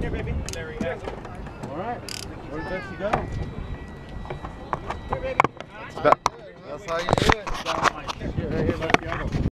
Here, baby. Larry has it. All right. Where does Betsy go? Here, baby. That's how you do it. Here, Lefty, I go.